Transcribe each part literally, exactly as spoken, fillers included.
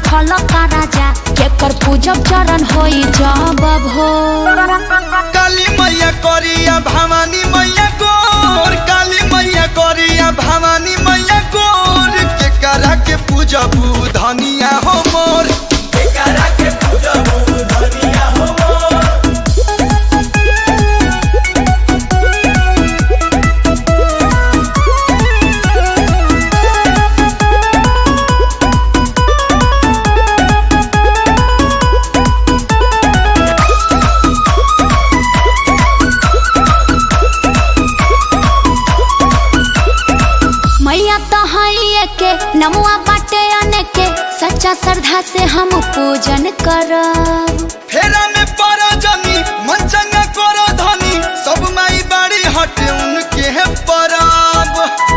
बैठल का राजा केकर पूजब चरण होई जब भोर। काली मैया करिया भवानी मैया गोर, काली मैया करिया भवानी मैया गोर, के करा के पूजब धनिया हो मोर, के करा के पूजब धनिया हो मोर। के नमुआ बाटे आने के सच्चा श्रद्धा से हम पूजन करब। फेरा में पड़ा जनी मन चंगा करो धनी, सब माई बाड़ी हटे उनके है परब।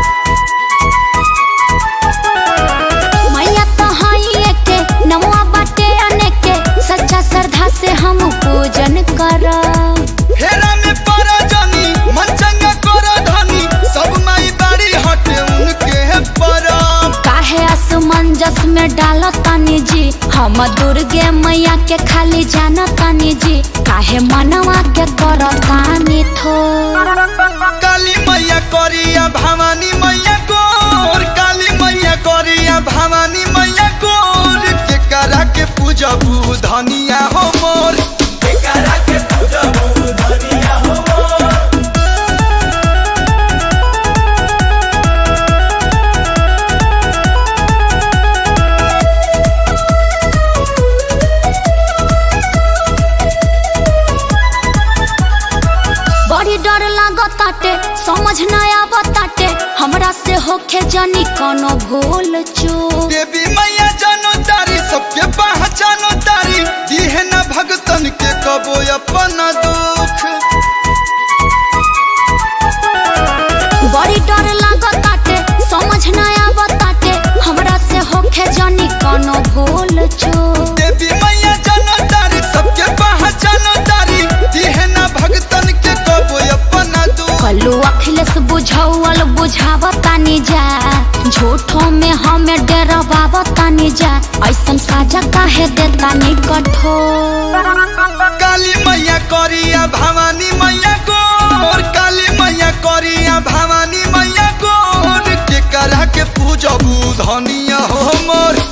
मैया तो हाई के नमुआ बाटे आने के सच्चा श्रद्धा से हम पूजन करब। फेरा में पड़ा जनी मन चंगा करो धनी, सब माई बाड़ी हटे उनके है परब। मंजस में डालो तानी जी हम दुर्गे मैया के खाली जाना तानी जी, काहे मनवा के करो तानी थो। काली मैया करिया भवानी मैया गोर, काली मैया करिया भवानी मैया गोर, के करा के पूजब धनिया हो मोर, के करा के पूजब धनिया हो मोर। डर लागताटे समझ न आवताटे हमरा से होखे जनी कोनो भूल चूक। देवी मैया जानो तारी सबके पहचानो तारी, दिहे न भगतन के कबो अपना दुख। बड़ी डर लागताटे समझ न आवताटे हमरा से होखे जनी कोनो भूल चूक। देवी मैया जानो तारी सबके पहचानो तारी, दिहे न भगतन के कबो अपना दुख। कल्लू अखिलेश बुझावल बुझावतानी जा, झूठों में हमें डरावतानी जा, ऐसन साजा काहे देतानी कठोर। काली मैया करिया भवानी मैया गोर, काली मैया करिया भवानी मैया गोर, के करा के पूजब धनिया हो मोर।